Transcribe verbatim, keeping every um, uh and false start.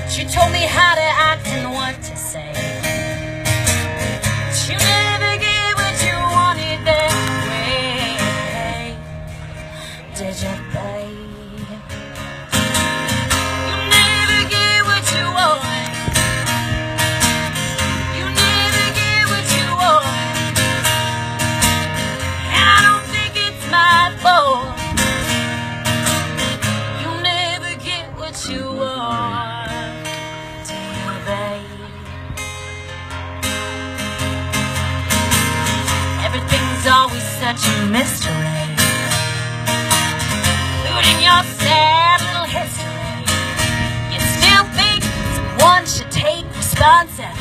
She told me how to act and what to say. But you never get what you wanted that way, did you, babe? You never get what you want. You never get what you want. And I don't think it's my fault. You never get what you want, do you, babe? Everything's always such a mystery, including your sad little history. You still think someone should take responsibility.